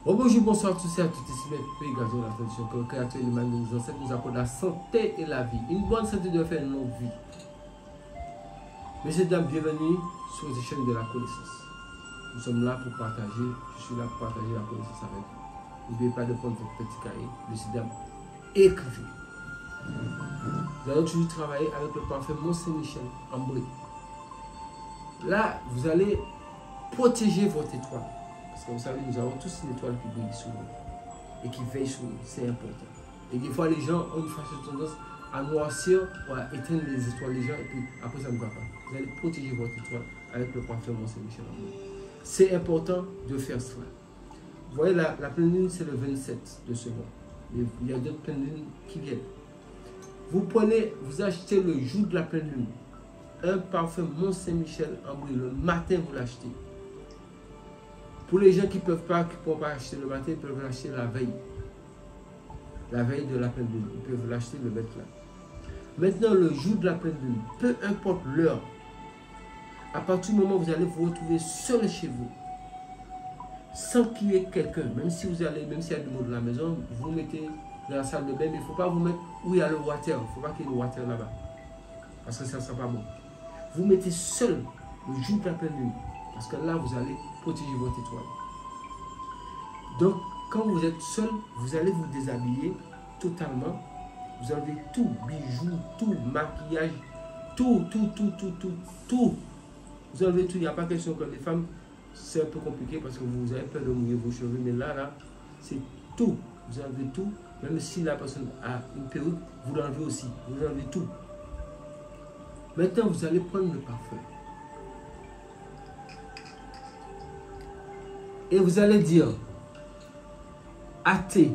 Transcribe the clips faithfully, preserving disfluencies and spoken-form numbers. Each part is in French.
Oh, bonjour, bonsoir à tous et à toutes. Ici, Pays Gazon, la tradition que le créateur et le mal de nos ancêtres nous apporte la santé et la vie. Une bonne santé doit faire une longue vie. Messieurs, dames, bienvenue sur les chaînes de la connaissance. Nous sommes là pour partager, je suis là pour partager la connaissance avec vous. N'oubliez pas de prendre votre petit cahier, messieurs, dames, écrivez. Nous allons toujours travailler avec le parfum Mont Saint-Michel en Brie. Là, vous allez protéger votre étoile. Parce que vous savez, nous avons tous une étoile qui brille sur nous et qui veille sur nous. C'est important. Et des fois, les gens ont une fâcheuse tendance à noircir ou à éteindre les étoiles des gens et puis après, ça ne va pas. Vous allez protéger votre étoile avec le parfum Mont Saint-Michel en Brie. C'est important de faire cela. Vous voyez, la, la pleine lune, c'est le vingt-sept de ce mois. Et il y a d'autres pleines lunes qui viennent. Vous prenez, vous achetez le jour de la pleine lune un parfum Mont Saint-Michel en Brie. Le matin, vous l'achetez. Pour les gens qui ne peuvent pas, qui ne pourront pas acheter le matin, ils peuvent l'acheter la veille. La veille de la pleine lune. Ils peuvent l'acheter, le mettre là. Maintenant, le jour de la pleine lune, peu importe l'heure, à partir du moment où vous allez vous retrouver seul chez vous, sans qu'il y ait quelqu'un, même si vous allez, même s'il y a du monde dans la maison, vous mettez dans la salle de bain, mais il ne faut pas vous mettre où il y a le water. Il ne faut pas qu'il y ait le water là-bas. Parce que ça ne sera pas bon. Vous mettez seul le jour de la pleine lune. Parce que là, vous allez protéger votre étoile. Donc, quand vous êtes seul, vous allez vous déshabiller totalement. Vous enlevez tout, bijoux, tout, maquillage, tout, tout, tout, tout, tout, tout. Vous enlevez tout. Il n'y a pas question que les femmes, c'est un peu compliqué parce que vous avez peur de mouiller vos cheveux. Mais là, là, c'est tout. Vous enlevez tout. Même si la personne a une perruque, vous l'enlevez aussi. Vous enlevez tout. Maintenant, vous allez prendre le parfum. Et vous allez dire Athée,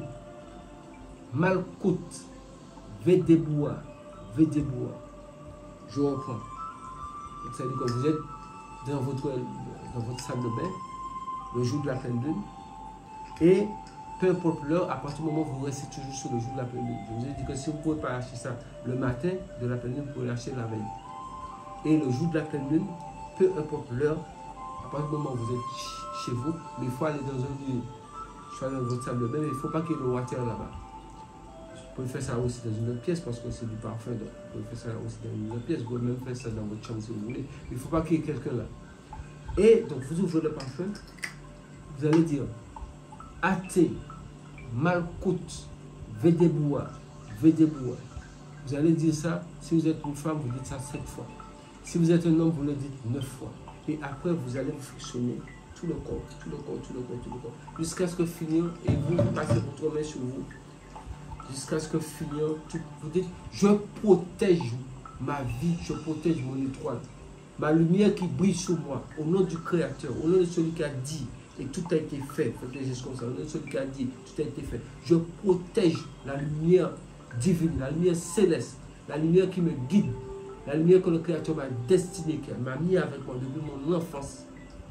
Malkout, Védéboua, Védéboua. Je reprends. Ça veut dire que vous êtes dans votre, dans votre salle de bain, le jour de la pleine lune, et peu importe l'heure, à partir du moment où vous restez toujours sur le jour de la pleine lune. Je vous ai dit que si vous ne pouvez pas acheter ça le matin de la pleine lune, vous pouvez l'acheter la veille. Et le jour de la pleine lune, peu importe l'heure, à partir du moment où vous êtes chez vous, mais il faut aller dans un lieu, soit dans votre salle de bain, mais il ne faut pas qu'il y ait le water là-bas. Vous pouvez faire ça aussi dans une autre pièce parce que c'est du parfum, donc vous pouvez faire ça aussi dans une autre pièce, vous pouvez même faire ça dans votre chambre si vous voulez. Il ne faut pas qu'il y ait quelqu'un là. Et donc vous ouvrez le parfum, vous allez dire Athée, Malkout, Védéboua, Védéboua. Vous allez dire ça, si vous êtes une femme, vous dites ça sept fois. Si vous êtes un homme, vous le dites neuf fois. Et après, vous allez vous frictionner tout le corps, tout le corps, tout le corps, tout le corps, jusqu'à ce que finir, et vous passez votre main sur vous, jusqu'à ce que finir, tout, vous dites, je protège ma vie, je protège mon étoile, ma lumière qui brille sur moi, au nom du Créateur, au nom de celui qui a dit, et tout a été fait, faites les gestes comme ça, au nom de celui qui a dit, tout a été fait, je protège la lumière divine, la lumière céleste, la lumière qui me guide, la lumière que le Créateur m'a destinée, qui m'a mis avec moi depuis mon enfance,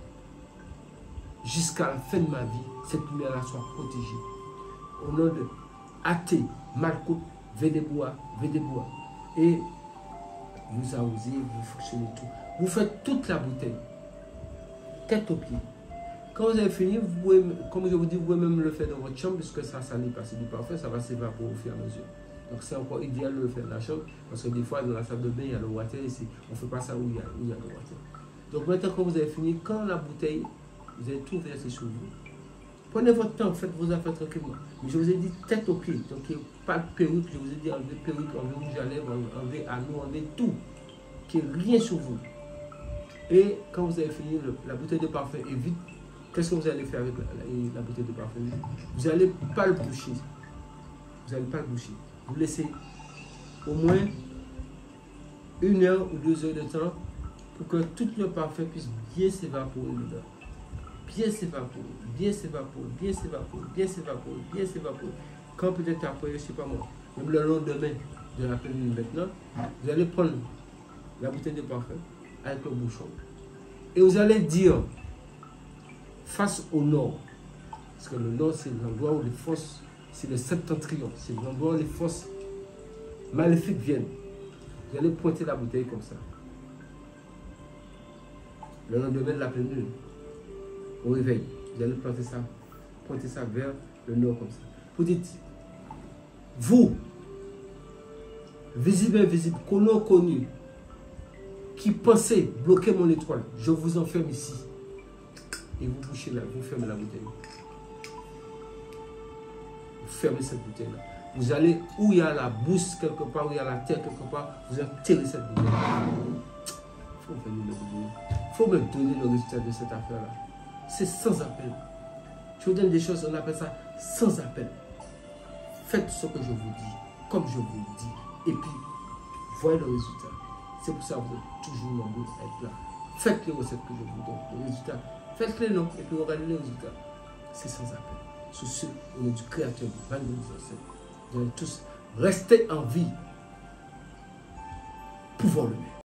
jusqu'à la fin de ma vie, cette lumière-là soit protégée. Au nom de Athée, Malkout, Védéboua, Védéboua. Et vous arrosez, vous fonctionnez tout. Vous faites toute la bouteille, tête aux pieds. Quand vous avez fini, vous pouvez, comme je vous dis, vous pouvez même le faire dans votre chambre, puisque ça, ça n'est pas du parfum, ça va s'évaporer au fur et à mesure. Donc c'est encore idéal de le faire dans la chambre, parce que des fois dans la salle de bain, il y a le water ici. On ne fait pas ça où il y a, où il y a le water. Donc maintenant, quand vous avez fini, quand la bouteille, vous avez tout versé sur vous, prenez votre temps, faites vos affaires tranquillement. Mais je vous ai dit tête aux pieds, donc il n'y a pas de perruque, je vous ai dit enlever perruque, enlever rouge à lèvres, enlever anneau, enlever tout, qu'il n'y ait rien sur vous. Et quand vous avez fini, le, la bouteille de parfum est vide, qu'est-ce que vous allez faire avec la, la, la bouteille de parfum? Vous n'allez pas le boucher. Vous n'allez pas le boucher. Vous laissez au moins une heure ou deux heures de temps pour que tout le parfum puisse bien s'évaporer dedans. Bien s'évaporer, bien s'évaporer, bien s'évaporer, bien s'évaporer, bien s'évaporer. Quand peut-être après, je ne sais pas moi, même le lendemain de la pleine lune maintenant, vous allez prendre la bouteille de parfum avec le bouchon et vous allez dire face au nord, parce que le nord c'est l'endroit où les forces, c'est le septentrion, c'est l'endroit où les forces maléfiques viennent. Vous allez pointer la bouteille comme ça. Le lendemain de la pleine lune, au réveil, vous allez planter ça pointez ça vers le nord comme ça. Vous dites, vous, visible et invisible, connu connu, qui pensez bloquer mon étoile, je vous enferme ici. Et vous bouchez là, vous fermez la bouteille. Vous fermez cette bouteille là. Vous allez où il y a la bourse quelque part, où il y a la terre quelque part, vous enterrez cette bouteille. Il faut venir le bouteille. Il faut me donner le résultat de cette affaire là. C'est sans appel. Je vous donne des choses, on appelle ça sans appel. Faites ce que je vous dis, comme je vous le dis. Et puis, voyez le résultat. C'est pour ça que vous êtes toujours nombreux à être là. Faites les recettes que je vous donne. Le résultat, faites-les non, et puis regardez les résultats. C'est sans appel. Sous ce, au nom du Créateur du vingt-deux sept. Vous allez tous rester en vie. Pouvons le mettre.